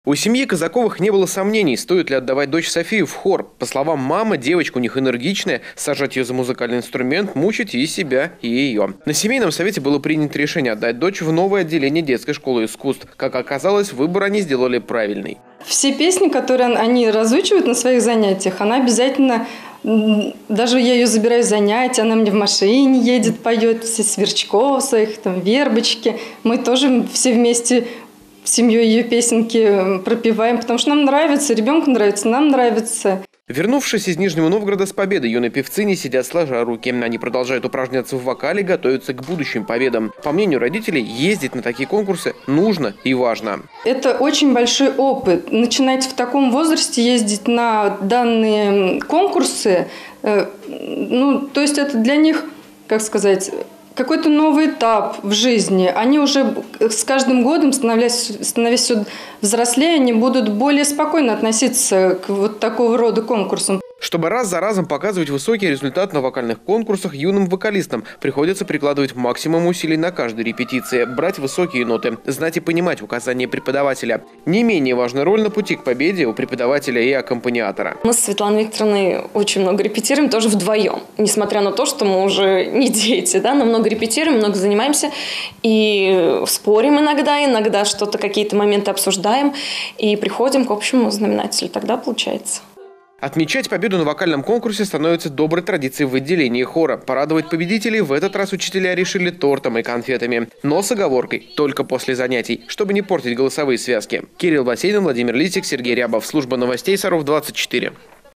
У семьи Казаковых не было сомнений, стоит ли отдавать дочь Софию в хор. По словам мамы, девочка у них энергичная, сажать ее за музыкальный инструмент, мучить и себя, и ее. На семейном совете было принято решение отдать дочь в новое отделение детской школы искусств. Как оказалось, выбор они сделали правильный. Все песни, которые они разучивают на своих занятиях, она обязательно, даже я ее забираю с занятий, она мне в машине едет, поет все Сверчков своих, там, Вербочки. Мы тоже все вместе семьей ее песенки пропеваем, потому что нам нравится, ребенку нравится, нам нравится. Вернувшись из Нижнего Новгорода с победой, юные певцы не сидят сложа руки. Они продолжают упражняться в вокале, готовятся к будущим победам. По мнению родителей, ездить на такие конкурсы нужно и важно. Это очень большой опыт. Начинать в таком возрасте ездить на данные конкурсы, то есть это для них, как сказать, какой-то новый этап в жизни. Они уже с каждым годом, становясь все взрослее, они будут более спокойно относиться к вот такого рода конкурсам. Чтобы раз за разом показывать высокий результат на вокальных конкурсах, юным вокалистам приходится прикладывать максимум усилий на каждой репетиции, брать высокие ноты, знать и понимать указания преподавателя. Не менее важная роль на пути к победе у преподавателя и аккомпаниатора. Мы с Светланой Викторовной очень много репетируем, тоже вдвоем. Несмотря на то, что мы уже не дети, да, но много репетируем, много занимаемся и спорим иногда что-то, какие-то моменты обсуждаем и приходим к общему знаменателю. Тогда получается. Отмечать победу на вокальном конкурсе становится доброй традицией в отделении хора. Порадовать победителей в этот раз учителя решили тортом и конфетами. Но с оговоркой – только после занятий, чтобы не портить голосовые связки. Кирилл Басейнов, Владимир Лисик, Сергей Рябов. Служба новостей Саров 24.